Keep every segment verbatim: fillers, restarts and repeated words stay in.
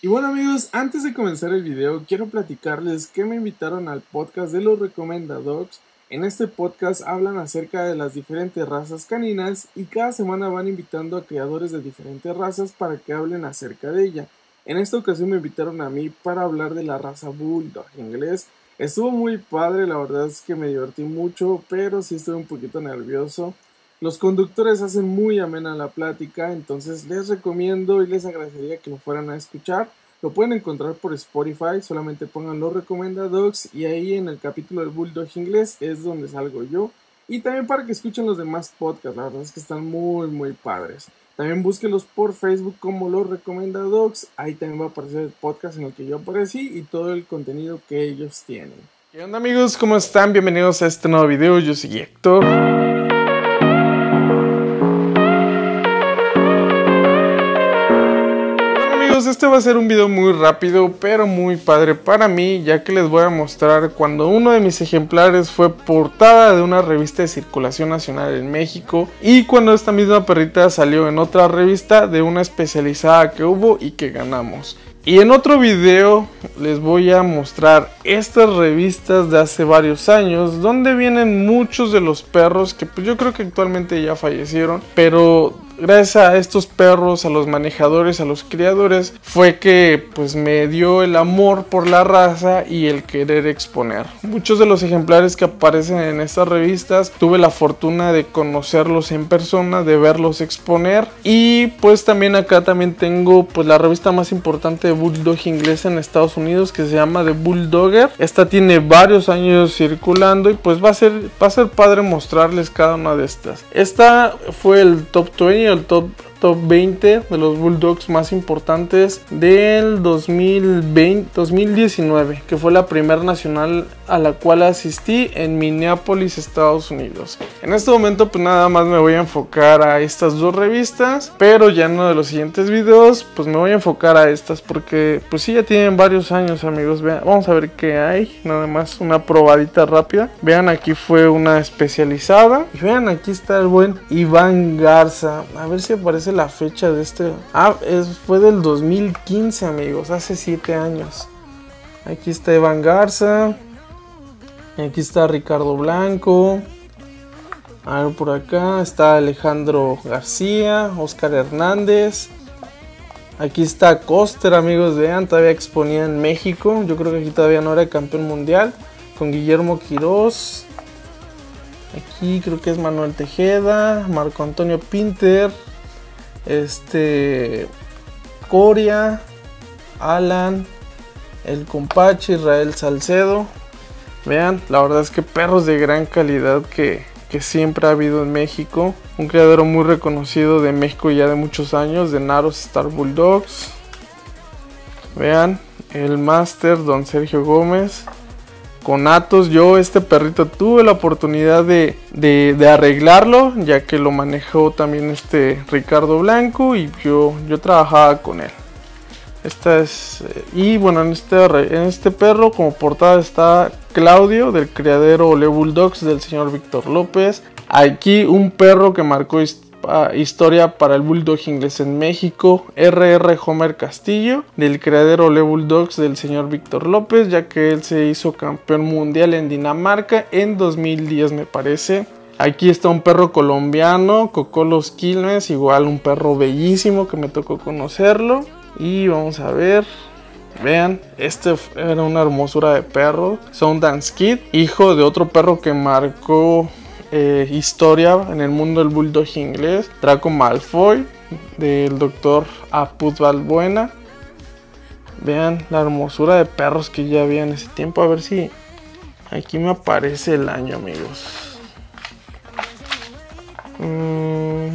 Y bueno amigos, antes de comenzar el video, quiero platicarles que me invitaron al podcast de los Recommenda Dogs. En este podcast hablan acerca de las diferentes razas caninas y cada semana van invitando a creadores de diferentes razas para que hablen acerca de ella. En esta ocasión me invitaron a mí para hablar de la raza Bulldog inglés. Estuvo muy padre, la verdad es que me divertí mucho, pero sí estuve un poquito nervioso. Los conductores hacen muy amena la plática, entonces les recomiendo y les agradecería que lo fueran a escuchar. Lo pueden encontrar por Spotify, solamente pongan los Recommenda Dogs y ahí en el capítulo del Bulldog inglés es donde salgo yo. Y también para que escuchen los demás podcasts, la verdad es que están muy muy padres. También búsquenlos por Facebook como los Recommenda Dogs, ahí también va a aparecer el podcast en el que yo aparecí y todo el contenido que ellos tienen. ¿Qué onda amigos? ¿Cómo están? Bienvenidos a este nuevo video, yo soy Héctor. Este va a ser un video muy rápido pero muy padre para mí, ya que les voy a mostrar cuando uno de mis ejemplares fue portada de una revista de circulación nacional en México y cuando esta misma perrita salió en otra revista de una especializada que hubo y que ganamos. Y en otro video les voy a mostrar estas revistas de hace varios años donde vienen muchos de los perros que pues yo creo que actualmente ya fallecieron, pero gracias a estos perros, a los manejadores, a los criadores, fue que pues me dio el amor por la raza y el querer exponer. Muchos de los ejemplares que aparecen en estas revistas tuve la fortuna de conocerlos en persona, de verlos exponer, y pues también acá también tengo pues la revista más importante de Bulldog inglés en Estados Unidos, que se llama The Bulldogger. Esta tiene varios años circulando y pues va a ser, va a ser padre mostrarles cada una de estas. Esta fue el top veinte, el top, top veinte de los Bulldogs más importantes del dos mil veinte, dos mil diecinueve, que fue la primera nacional a la cual asistí en Minneapolis, Estados Unidos. En este momento pues nada más me voy a enfocar a estas dos revistas, pero ya en uno de los siguientes videos pues me voy a enfocar a estas porque pues sí ya tienen varios años amigos. Vean, vamos a ver qué hay, nada más una probadita rápida. Vean, aquí fue una especializada y vean, aquí está el buen Iván Garza. A ver si aparece la fecha de este. Ah, es, fue del dos mil quince amigos, hace siete años. Aquí está Iván Garza. Aquí está Ricardo Blanco. A ver, por acá está Alejandro García, Oscar Hernández. Aquí está Coster amigos, vean, todavía exponía en México. Yo creo que aquí todavía no era campeón mundial. Con Guillermo Quirós. Aquí creo que es Manuel Tejeda, Marco Antonio Pinter, este Coria, Alan, el Compache, Israel Salcedo. Vean, la verdad es que perros de gran calidad que, que siempre ha habido en México. Un criadero muy reconocido de México ya de muchos años, de Naros Star Bulldogs. Vean, el Master Don Sergio Gómez. Con Atos, yo este perrito tuve la oportunidad de, de, de arreglarlo, ya que lo manejó también este Ricardo Blanco y yo, yo trabajaba con él. Esta es, y bueno, en este, en este perro como portada está Claudio del criadero Ole Bulldogs del señor Víctor López. Aquí un perro que marcó historia para el Bulldog inglés en México, R R Homer Castillo del criadero Ole Bulldogs del señor Víctor López, ya que él se hizo campeón mundial en Dinamarca en dos mil diez me parece. Aquí está un perro colombiano, Cocolos Quilmes, igual un perro bellísimo que me tocó conocerlo. Y vamos a ver, vean, este era una hermosura de perro, Sundance Kid, hijo de otro perro que marcó Eh, historia en el mundo del Bulldog inglés, Draco Malfoy del doctor Apud Valbuena. Vean la hermosura de perros que ya había en ese tiempo. A ver si aquí me aparece el año amigos. mm.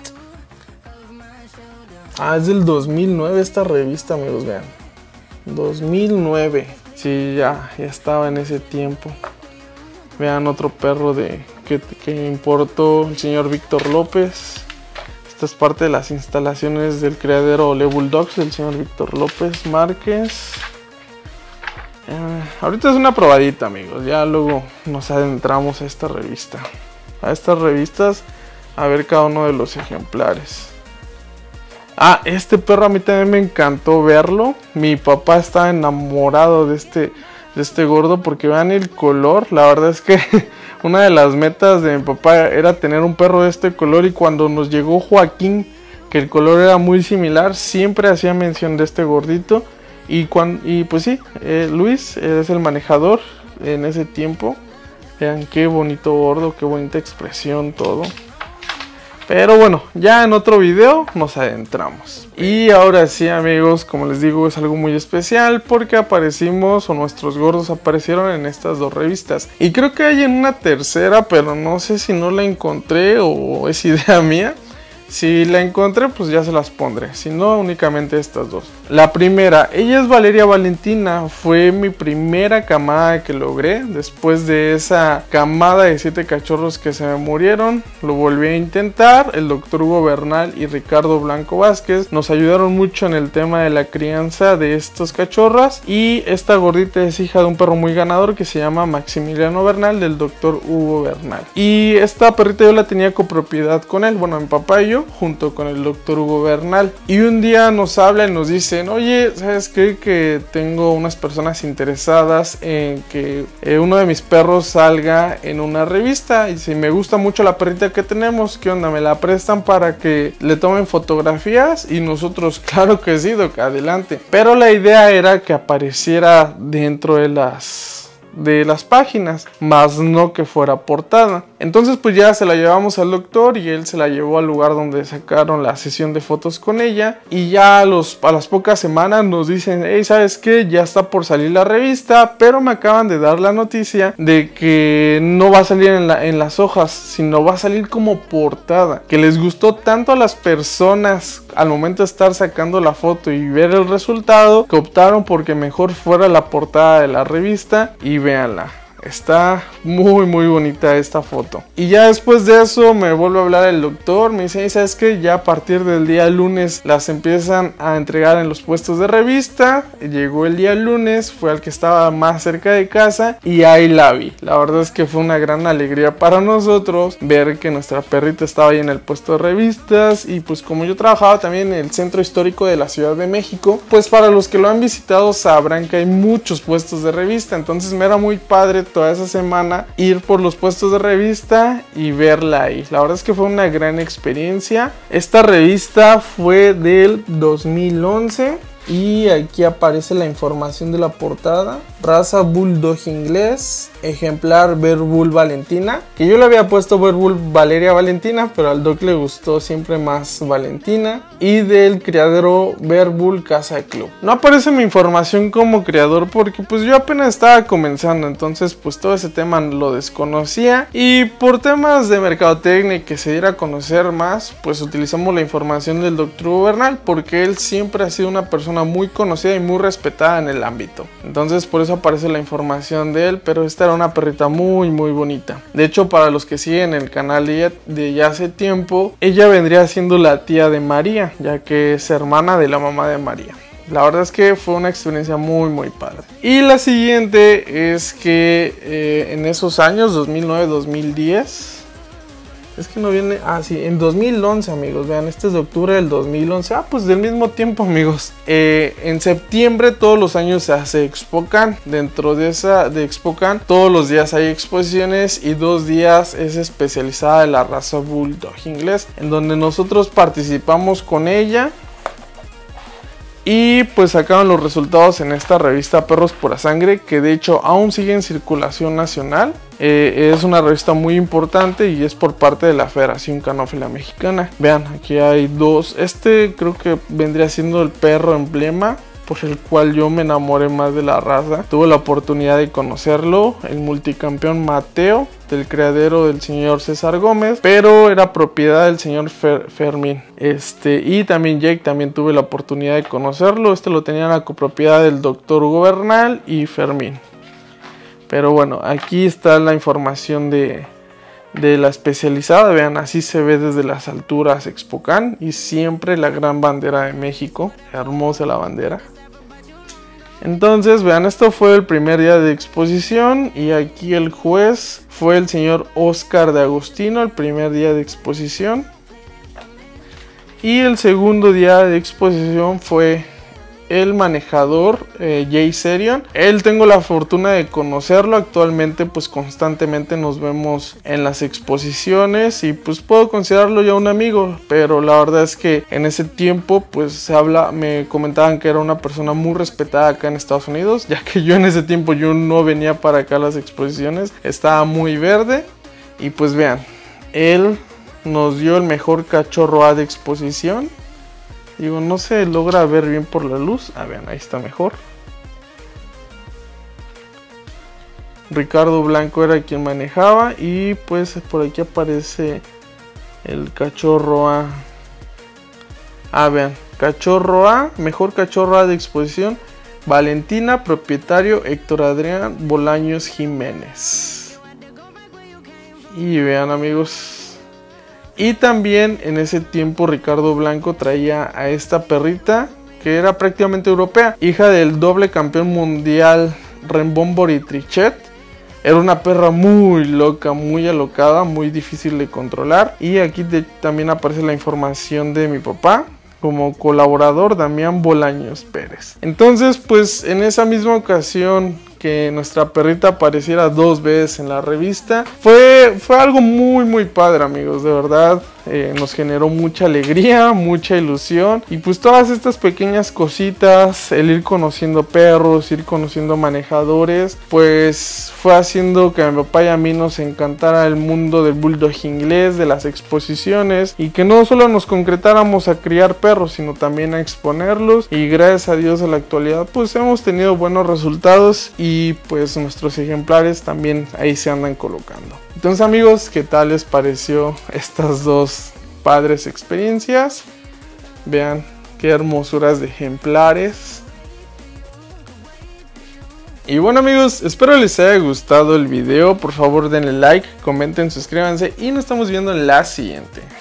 Ah, es del dos mil nueve esta revista amigos, vean, dos mil nueve, sí, ya, ya estaba en ese tiempo. Vean otro perro de que, que importó el señor Víctor López. Esta es parte de las instalaciones del criadero Ole Bulldogs del señor Víctor López Márquez. Eh, ahorita es una probadita amigos, ya luego nos adentramos a esta revista. A estas revistas a ver cada uno de los ejemplares. Ah, este perro a mí también me encantó verlo. Mi papá estaba enamorado de este, de este gordo porque vean el color. La verdad es que una de las metas de mi papá era tener un perro de este color, y cuando nos llegó Joaquín, que el color era muy similar, siempre hacía mención de este gordito. Y, cuando, y pues sí, eh, Luis es el manejador en ese tiempo. Vean qué bonito gordo, qué bonita expresión, todo. Pero bueno, ya en otro video nos adentramos. Y ahora sí, amigos, como les digo, es algo muy especial porque aparecimos, o nuestros gordos aparecieron en estas dos revistas. Y creo que hay en una tercera, pero no sé si no la encontré o es idea mía. Si la encontré, pues ya se las pondré. Si no, únicamente estas dos. La primera, ella es Valeria Valentina. Fue mi primera camada que logré. Después de esa camada de siete cachorros que se me murieron, lo volví a intentar. El doctor Hugo Bernal y Ricardo Blanco Vázquez nos ayudaron mucho en el tema de la crianza de estos cachorras. Y esta gordita es hija de un perro muy ganador que se llama Maximiliano Bernal, del doctor Hugo Bernal. Y esta perrita yo la tenía copropiedad con él. Bueno, mi papá y yo, junto con el doctor Hugo Bernal. Y un día nos habla y nos dicen: oye, ¿sabes qué? Que tengo unas personas interesadas en que eh, uno de mis perros salga en una revista, y si me gusta mucho la perrita que tenemos, ¿qué onda? ¿Me la prestan para que le tomen fotografías? Y nosotros, claro que sí, doc, adelante. Pero la idea era que apareciera dentro de las de las páginas, más no que fuera portada. Entonces pues ya se la llevamos al doctor y él se la llevó al lugar donde sacaron la sesión de fotos con ella, y ya a, los, a las pocas semanas nos dicen: hey, ¿sabes qué? Ya está por salir la revista, pero me acaban de dar la noticia de que no va a salir en, la, en las hojas, sino va a salir como portada. Que les gustó tanto a las personas al momento de estar sacando la foto y ver el resultado, que optaron porque mejor fuera la portada de la revista. Y véanla, está muy muy bonita esta foto. Y ya después de eso me vuelve a hablar el doctor, me dice: ¿sabes qué? Ya a partir del día lunes las empiezan a entregar en los puestos de revista. Llegó el día lunes, fue al que estaba más cerca de casa y ahí la vi. La verdad es que fue una gran alegría para nosotros ver que nuestra perrita estaba ahí en el puesto de revistas. Y pues como yo trabajaba también en el centro histórico de la Ciudad de México, pues para los que lo han visitado sabrán que hay muchos puestos de revista. Entonces me era muy padre toda esa semana ir por los puestos de revista y verla ahí. La verdad es que fue una gran experiencia. Esta revista fue del dos mil once y aquí aparece la información de la portada: raza Bulldog inglés, ejemplar Bear Bull Valentina, que yo le había puesto Bear Bull Valeria Valentina, pero al doc le gustó siempre más Valentina, y del criadero Bear Bull Casa Club. No aparece mi información como criador porque pues yo apenas estaba comenzando, entonces pues todo ese tema lo desconocía, y por temas de mercadotecnia y que se diera a conocer más, pues utilizamos la información del doctor Hugo Bernal, porque él siempre ha sido una persona muy conocida y muy respetada en el ámbito. Entonces por eso aparece la información de él, pero esta era una perrita muy muy bonita. De hecho, para los que siguen el canal de, ella, de ya hace tiempo, ella vendría siendo la tía de María, ya que es hermana de la mamá de María. La verdad es que fue una experiencia muy muy padre. Y la siguiente es que eh, en esos años dos mil nueve dos mil diez, es que no viene, ah sí, en dos mil once, amigos, vean, este es de octubre del dos mil once, ah pues del mismo tiempo, amigos. Eh, en septiembre todos los años se hace ExpoCan. Dentro de esa de ExpoCan todos los días hay exposiciones, y dos días es especializada de la raza Bulldog inglés, en donde nosotros participamos con ella. Y pues sacaron los resultados en esta revista Perros Pura Sangre, que de hecho aún sigue en circulación nacional. Eh, es una revista muy importante y es por parte de la Federación Canófila Mexicana. Vean, aquí hay dos. Este creo que vendría siendo el perro emblema por el cual yo me enamoré más de la raza. Tuve la oportunidad de conocerlo, el multicampeón Mateo, del criadero del señor César Gómez, pero era propiedad del señor Fer Fermín. Este, y también Jake, también tuve la oportunidad de conocerlo. Este lo tenía en la copropiedad del doctor Hugo Bernal y Fermín. Pero bueno, aquí está la información de, de la especializada. Vean, así se ve desde las alturas ExpoCan, y siempre la gran bandera de México. Hermosa la bandera. Entonces, vean, esto fue el primer día de exposición, y aquí el juez fue el señor Oscar de Agostino, el primer día de exposición. Y el segundo día de exposición fue el manejador eh, Jay Serion. Él tengo la fortuna de conocerlo. Actualmente pues constantemente nos vemos en las exposiciones y pues puedo considerarlo ya un amigo, pero la verdad es que en ese tiempo pues se habla, me comentaban que era una persona muy respetada acá en Estados Unidos, ya que yo en ese tiempo yo no venía para acá a las exposiciones, estaba muy verde. Y pues vean, él nos dio el mejor cachorro A de exposición. Digo, no se logra ver bien por la luz. Ah, vean, ahí está mejor. Ricardo Blanco era quien manejaba. Y pues por aquí aparece el cachorro A. Ah, vean, cachorro A, mejor cachorro A de exposición. Valentina, propietario Héctor Adrián Bolaños Jiménez. Y vean, amigos. Y también en ese tiempo Ricardo Blanco traía a esta perrita que era prácticamente europea, hija del doble campeón mundial Rembón Boritrichet. Era una perra muy loca, muy alocada, muy difícil de controlar. Y aquí de, también aparece la información de mi papá como colaborador, Damián Bolaños Pérez. Entonces pues en esa misma ocasión que nuestra perrita apareciera dos veces en la revista, fue, fue algo muy muy padre, amigos, de verdad. Eh, nos generó mucha alegría, mucha ilusión, y pues todas estas pequeñas cositas, el ir conociendo perros, ir conociendo manejadores, pues fue haciendo que a mi papá y a mí nos encantara el mundo del bulldog inglés, de las exposiciones, y que no solo nos concretáramos a criar perros, sino también a exponerlos. Y gracias a Dios en la actualidad pues hemos tenido buenos resultados, y pues nuestros ejemplares también ahí se andan colocando. Entonces, amigos, ¿qué tal les pareció estas dos padres experiencias? Vean qué hermosuras de ejemplares. Y bueno, amigos, espero les haya gustado el video. Por favor denle like, comenten, suscríbanse y nos estamos viendo en la siguiente.